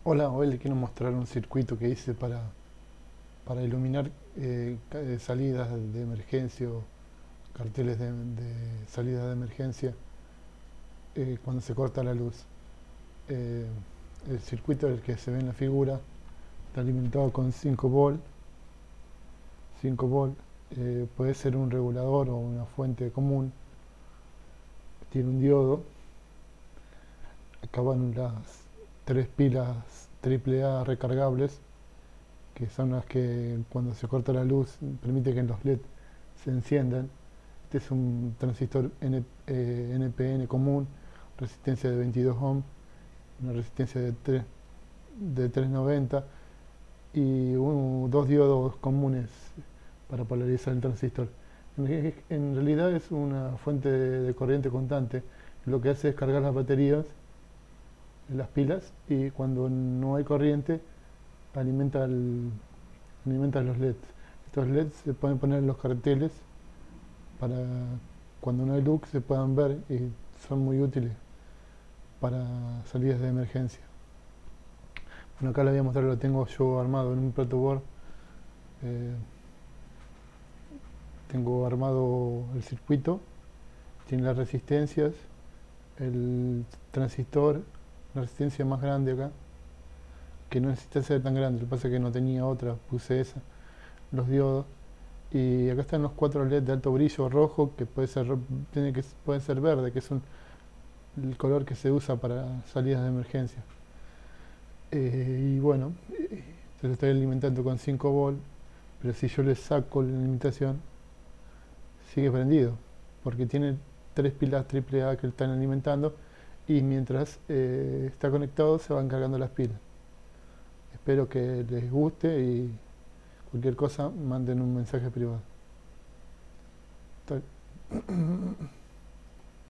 Hola, hoy le quiero mostrar un circuito que hice para iluminar salidas de emergencia o carteles de salida de emergencia cuando se corta la luz. Eh, el circuito el que se ve en la figura está alimentado con 5 volt. Puede ser un regulador o una fuente común. Tiene un diodo. Acá van las tres pilas AAA recargables, que son las que cuando se corta la luz permite que los LED se enciendan. Este es un transistor NPN común, resistencia de 22 ohms, una resistencia de 390 y dos diodos comunes para polarizar el transistor. En realidad es una fuente de corriente constante. Lo que hace es cargar las baterías, las pilas, y cuando no hay corriente alimenta, alimenta los LEDs. Estos LEDs se pueden poner en los carteles para cuando no hay luz se puedan ver y son muy útiles para salidas de emergencia. Bueno, acá les voy a mostrar, lo tengo yo armado en un protoboard. Eh, Tengo armado el circuito, tiene las resistencias, el transistor, la resistencia más grande acá, que no necesita ser tan grande, lo que pasa es que no tenía otra, puse esa, los diodos. Y acá están los 4 LED de alto brillo rojo, que pueden ser verde, que es el color que se usa para salidas de emergencia. Y bueno, se lo estoy alimentando con 5 volt, pero si yo le saco la alimentación, sigue prendido, porque tiene 3 pilas AAA que lo están alimentando y mientras está conectado se van cargando las pilas. Espero que les guste y cualquier cosa manden un mensaje privado.